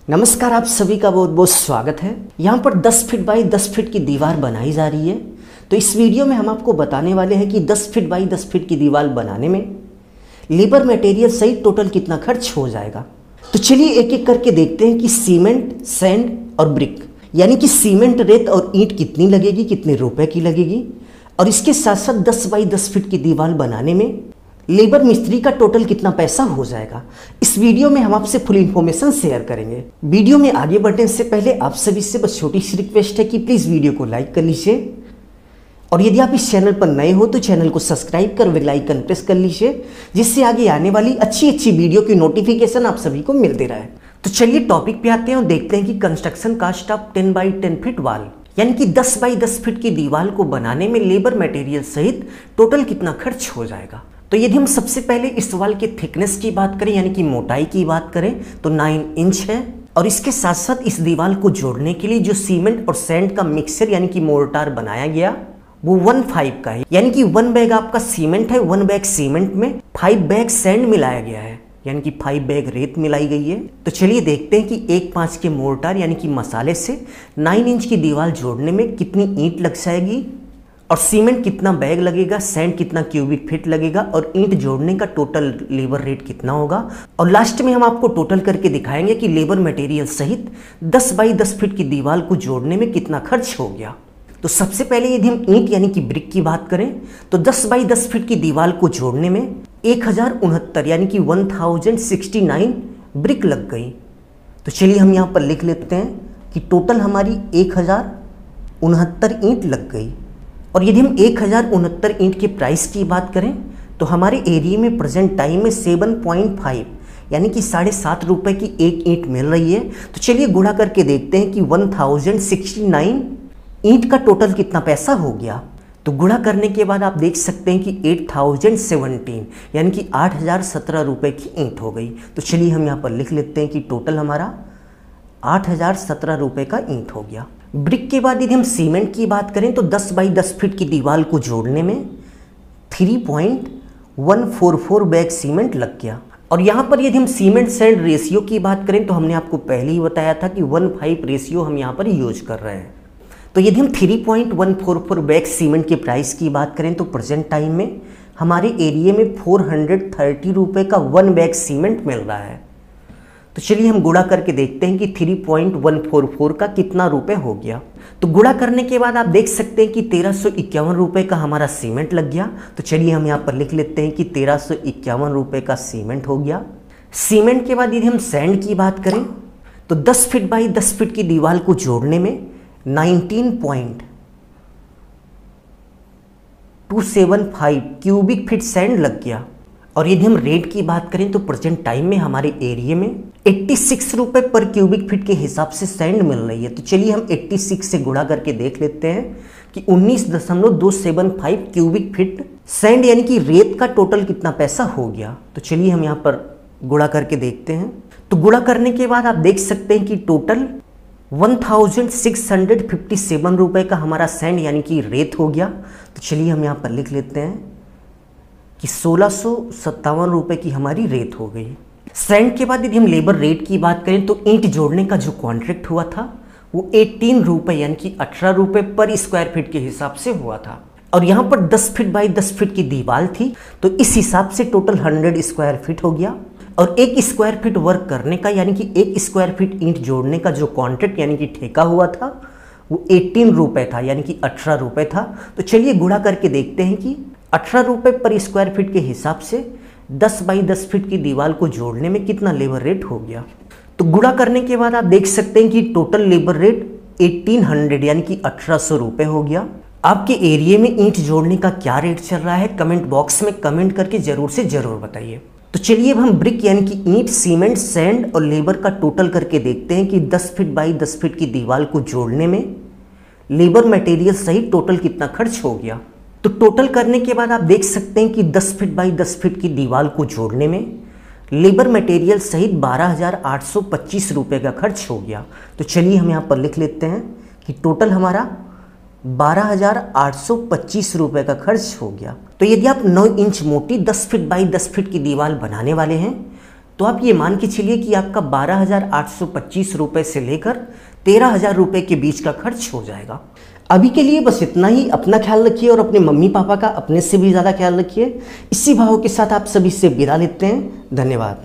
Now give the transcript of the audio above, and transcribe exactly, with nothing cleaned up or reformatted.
नमस्कार, आप सभी का बहुत बहुत स्वागत है। यहाँ पर दस फीट बाई दस फीट की दीवार बनाई जा रही है। तो इस वीडियो में हम आपको बताने वाले हैं कि दस फीट बाई दस फीट की दीवार बनाने में लेबर मटेरियल सहित टोटल कितना खर्च हो जाएगा। तो चलिए एक एक करके देखते हैं कि सीमेंट, सैंड और ब्रिक यानी कि सीमेंट, रेत और ईंट कितनी लगेगी, कितने रुपए की लगेगी, और इसके साथ साथ दस बाई दस फीट की दीवार बनाने में लेबर मिस्त्री का टोटल कितना पैसा हो जाएगा। इस वीडियो में हम आपसे फुल इन्फॉर्मेशन शेयर करेंगे। वीडियो में आगे बढ़ने से पहले आप सभी से बस छोटी सी रिक्वेस्ट है कि प्लीज़ वीडियो को लाइक कर लीजिए, और यदि आप इस चैनल पर नए हो तो चैनल को सब्सक्राइब कर बेल आइकन प्रेस कर लीजिए, जिससे आगे आने वाली अच्छी अच्छी वीडियो की नोटिफिकेशन आप सभी को मिलती रहे। तो चलिए टॉपिक पे आते हैं और देखते हैं कि construction cost of ten by ten feet wall यानी कि दस बाई दस फीट की दीवार को बनाने में लेबर मटेरियल सहित टोटल कितना खर्च हो जाएगा। तो यदि हम सबसे पहले इस वाल के थिकनेस की बात करें यानी कि मोटाई की बात करें तो नाइन इंच है, और इसके साथ साथ इस दीवार को जोड़ने के लिए जो सीमेंट और सैंड का मिक्सचर यानी कि मोर्टार बनाया गया वो वन फाइव का है, यानी कि वन बैग आपका सीमेंट है, वन बैग सीमेंट में फाइव बैग सैंड मिलाया गया है, यानी कि फाइव बैग रेत मिलाई गई है। तो चलिए देखते हैं कि एक पाँच के मोर्टार यानी कि मसाले से नाइन इंच की दीवार जोड़ने में कितनी ईंट लग जाएगी, और सीमेंट कितना बैग लगेगा, सैंड कितना क्यूबिक फीट लगेगा, और ईंट जोड़ने का टोटल लेबर रेट कितना होगा। और लास्ट में हम आपको टोटल करके दिखाएंगे कि लेबर मटेरियल सहित दस बाई दस फीट की दीवार को जोड़ने में कितना खर्च हो गया। तो सबसे पहले यदि हम ईंट यानी कि ब्रिक की बात करें तो दस बाई दस फीट की दीवार को जोड़ने में एक हज़ार उनहत्तर यानी कि one thousand sixty nine brick लग गई। तो चलिए हम यहाँ पर लिख लेते हैं कि टोटल हमारी एक हज़ार उनहत्तर ईंट लग गई। और यदि हम एक हज़ार उनहत्तर ईंट के प्राइस की बात करें तो हमारे एरिया में प्रेजेंट टाइम में सेवन पॉइंट फाइव यानी कि साढ़े सात रुपये की एक ईंट मिल रही है। तो चलिए गुणा करके देखते हैं कि वन थाउजेंड सिक्सटी नाइन ईंट का टोटल कितना पैसा हो गया। तो गुणा करने के बाद आप देख सकते हैं कि एट थाउजेंड सेवनटीन यानी कि आठ हज़ार सत्रह रुपये की ईंट हो गई। तो चलिए हम यहाँ पर लिख लेते हैं कि टोटल हमारा आठ हज़ार सत्रह रुपये का ईंट हो गया। ब्रिक के बाद यदि हम सीमेंट की बात करें तो दस बाई दस फीट की दीवार को जोड़ने में three point one four four bag cement लग गया। और यहाँ पर यदि हम सीमेंट सैंड रेशियो की बात करें तो हमने आपको पहले ही बताया था कि वन फाइव रेशियो हम यहाँ पर यूज कर रहे हैं। तो यदि हम three point one four four bag cement के प्राइस की बात करें तो प्रेजेंट टाइम में हमारे एरिया में फोर हंड्रेड थर्टी रुपये का वन बैग सीमेंट मिल रहा है। तो चलिए हम गुणा करके देखते हैं कि three point one four four का कितना रुपए हो गया। तो गुणा करने के बाद आप देख सकते हैं कि तेरह सौ इक्यावन रुपये का हमारा सीमेंट लग गया। तो चलिए हम यहाँ पर लिख लेते हैं कि तेरह सौ इक्यावन रुपये का सीमेंट हो गया। सीमेंट के बाद यदि हम सैंड की बात करें तो दस फीट बाई दस फीट की दीवार को जोड़ने में nineteen point two seven five cubic feet sand लग गया। और यदि हम रेट की बात करें तो प्रेजेंट टाइम में हमारे एरिया में छियासी रुपए पर क्यूबिक फीट के हिसाब से सैंड मिल रही है। तो चलिए हम छियासी से गुणा करके देख लेते हैं कि उन्नीस दशमलव दो seven five cubic feet sand यानी कि रेत का टोटल कितना पैसा हो गया। तो चलिए हम यहाँ पर गुणा करके देखते हैं। तो गुणा करने के बाद आप देख सकते हैं कि total one thousand six hundred fifty seven रुपये का हमारा सैंड यानी कि रेत हो गया। तो चलिए हम यहाँ पर लिख लेते हैं कि सोलह सौ सत्तावन रुपये की हमारी रेत हो गई। सैंड के बाद यदि हम लेबर रेट की बात करें तो ईंट जोड़ने का जो कॉन्ट्रैक्ट हुआ था वो एटीन रुपये यानी कि अठारह रुपये पर स्क्वायर फीट के हिसाब से हुआ था। और यहाँ पर दस फीट बाई दस फीट की दीवार थी तो इस हिसाब से टोटल हंड्रेड स्क्वायर फीट हो गया। और एक स्क्वायर फीट वर्क करने का यानी कि एक स्क्वायर फीट ईंट जोड़ने का जो कॉन्ट्रैक्ट यानी कि ठेका हुआ था वो एटीन रुपये था यानी कि अठारह रुपये था। तो चलिए गुणा करके देखते हैं कि अठारह रुपये पर स्क्वायर फीट के हिसाब से दस बाई दस फीट की दीवार को जोड़ने में कितना लेबर रेट हो गया। तो गुणा करने के बाद आप देख सकते हैं कि टोटल लेबर रेट अठारह सौ यानी कि अठारह सौ रुपये हो गया। आपके एरिया में ईंट जोड़ने का क्या रेट चल रहा है कमेंट बॉक्स में कमेंट करके जरूर से जरूर बताइए। तो चलिए अब हम ब्रिक यानी कि ईंट, सीमेंट, सैंड और लेबर का टोटल करके देखते हैं कि दस फीट बाई दस फीट की दीवार को जोड़ने में लेबर मटेरियल सहित टोटल कितना खर्च हो गया। तो टोटल करने के बाद आप देख सकते हैं कि दस फीट बाई दस फीट की दीवार को जोड़ने में लेबर मटेरियल सहित बारह हज़ार आठ सौ पच्चीस रुपये का खर्च हो गया। तो चलिए हम यहाँ पर लिख लेते हैं कि टोटल हमारा बारह हज़ार आठ सौ पच्चीस रुपये का खर्च हो गया। तो यदि आप नौ इंच मोटी दस फीट बाई दस फीट की दीवार बनाने वाले हैं तो तो आप ये मान के चलिए कि आपका बारह हज़ार आठ सौ पच्चीस रुपये से लेकर तेरह हज़ार रुपये के बीच का खर्च हो जाएगा। अभी के लिए बस इतना ही। अपना ख्याल रखिए और अपने मम्मी पापा का अपने से भी ज़्यादा ख्याल रखिए। इसी भाव के साथ आप सभी से विदा लेते हैं। धन्यवाद।